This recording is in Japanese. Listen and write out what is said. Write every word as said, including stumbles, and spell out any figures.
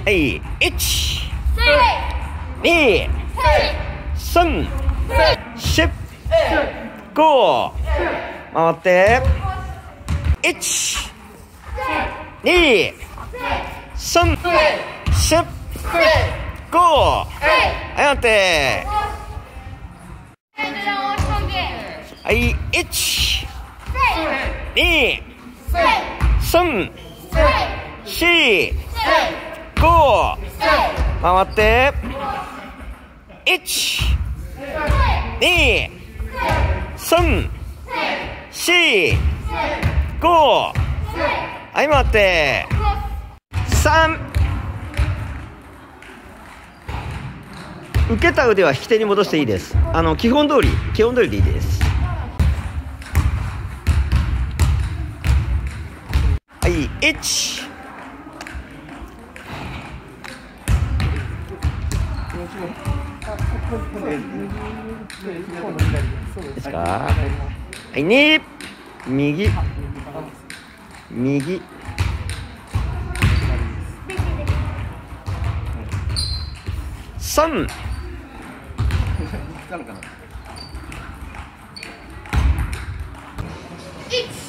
はい、いち、に、さん、よん、ご、回って、いち、に、さん、よん、ご、はい、待って。はい、いち、に、さん、よん、ご、回って、いち、に、さん、よん、ご、はい、回って、さん、受けた腕は引き手に戻していいです。あの基本通り基本通りでいいです。はい、いち、ですか。はい、に、右右さん、 いち